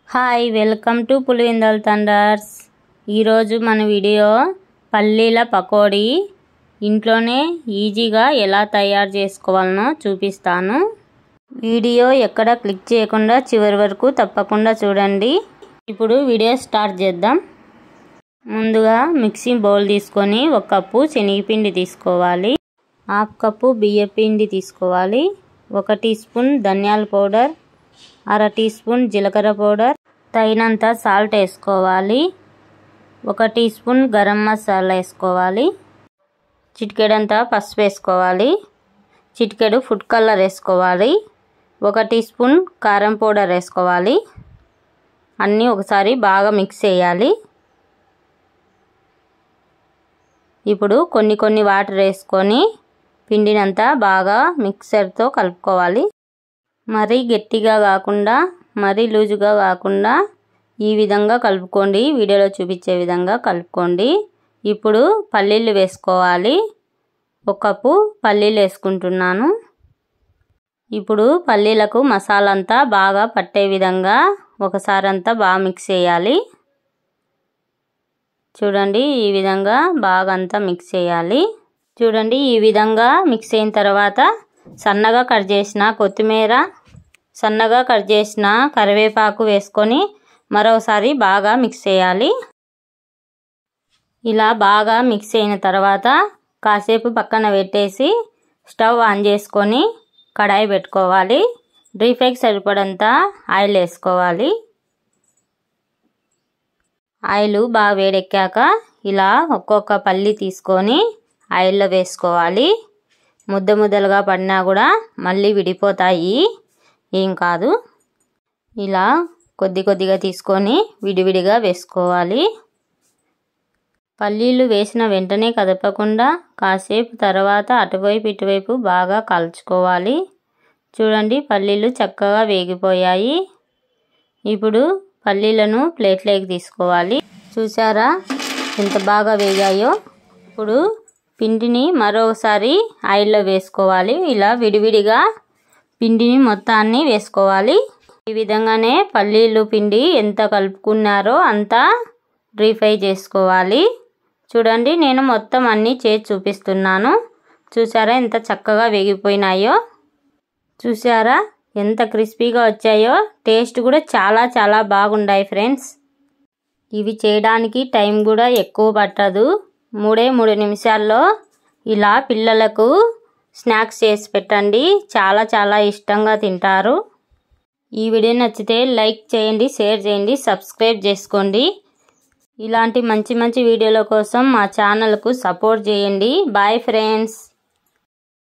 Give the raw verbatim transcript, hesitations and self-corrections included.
Hi welcome to Pulivendula thunders. ఈరోజు మన video పల్లీల పకోడీ ఇంట్లోనే ఈజీగా ఎలా తయారు చేసుకోవాలనో చూపిస్తాను. వీడియో ఎక్కడ క్లిక్ చేయకుండా చివరి వరకు తప్పకుండా చూడండి. ఇప్పుడు వీడియో స్టార్ట్ చేద్దాం. ముందుగా మిక్సింగ్ బౌల్ తీసుకొని ఒక కప్పు శనగపిండి తీసుకోవాలి, హాఫ్ కప్పు బియ్యం పిండి తీసుకోవాలి, ఒక టీ స్పూన్ ధనియాల పౌడర్, అర టీ స్పూన్ జీలకర్ర పౌడర్, తగినంత సాల్ట్ వేసుకోవాలి, ఒక టీ స్పూన్ గరం మసాలా వేసుకోవాలి, చిటికెడంత పసుపు వేసుకోవాలి, చిటికెడు ఫుడ్ కలర్ వేసుకోవాలి, ఒక టీ స్పూన్ కారం పౌడర్ వేసుకోవాలి. అన్నీ ఒకసారి బాగా మిక్స్ చేయాలి. ఇప్పుడు కొన్ని కొన్ని వాటర్ వేసుకొని పిండినంతా బాగా మిక్సర్తో కలుపుకోవాలి. మరీ గట్టిగా కాకుండా మరీ లూజుగా కాకుండా ఈ విధంగా కలుపుకోండి. వీడియోలో చూపించే విధంగా కలుపుకోండి. ఇప్పుడు పల్లీలు వేసుకోవాలి. ఒక కప్పు పల్లీలు వేసుకుంటున్నాను. ఇప్పుడు పల్లీలకు మసాలా అంతా బాగా పట్టే విధంగా ఒకసారి అంతా బాగా మిక్స్ చేయాలి. చూడండి, ఈ విధంగా బాగా అంతా మిక్స్ చేయాలి. చూడండి, ఈ విధంగా మిక్స్ అయిన తర్వాత సన్నగా కట్ చేసిన కొత్తిమీర, సన్నగా కట్ చేసిన కరివేపాకు వేసుకొని మరోసారి బాగా మిక్స్ చేయాలి. ఇలా బాగా మిక్స్ అయిన తర్వాత కాసేపు పక్కన పెట్టేసి స్టవ్ ఆన్ చేసుకొని కడాయి పెట్టుకోవాలి. డీప్ ఫ్రైకి సరిపడంత ఆయిల్ వేసుకోవాలి. ఆయిల్ బాగా వేడెక్కాక ఇలా ఒక్కొక్క పల్లి తీసుకొని ఆయిల్లో వేసుకోవాలి. ముద్ద ముద్దలుగా పడినా కూడా మళ్ళీ విడిపోతాయి, ఏం కాదు. ఇలా కొద్ది కొద్దిగా తీసుకొని విడివిడిగా వేసుకోవాలి. పల్లీలు వేసిన వెంటనే కదపకుండా కాసేపు తర్వాత అటువైపు ఇటువైపు బాగా కాల్చుకోవాలి. చూడండి, పల్లీలు చక్కగా వేగిపోయాయి. ఇప్పుడు పల్లీలను ప్లేట్లోకి తీసుకోవాలి. చూసారా ఎంత బాగా వేగాయో. ఇప్పుడు పిండిని మరోసారి ఆయిల్లో వేసుకోవాలి. ఇలా విడివిడిగా పిండిని మొత్తాన్ని వేసుకోవాలి. ఈ విధంగానే పల్లీలు పిండి ఎంత కలుపుకున్నారో అంతా డీప్ ఫ్రై చేసుకోవాలి. చూడండి, నేను మొత్తం అన్నీ చేసి చూపిస్తున్నాను. చూసారా ఎంత చక్కగా వేగిపోయినాయో. చూసారా ఎంత క్రిస్పీగా వచ్చాయో. టేస్ట్ కూడా చాలా చాలా బాగున్నాయి ఫ్రెండ్స్. ఇవి చేయడానికి టైం కూడా ఎక్కువ పట్టదు. మూడే మూడు నిమిషాల్లో ఇలా పిల్లలకు స్నాక్స్ చేసి పెట్టండి. చాలా చాలా ఇష్టంగా తింటారు. ఈ వీడియో నచ్చితే లైక్ చేయండి, షేర్ చేయండి, సబ్స్క్రైబ్ చేసుకోండి. ఇలాంటి మంచి మంచి వీడియోల కోసం మా ఛానల్కు సపోర్ట్ చేయండి. Bye friends.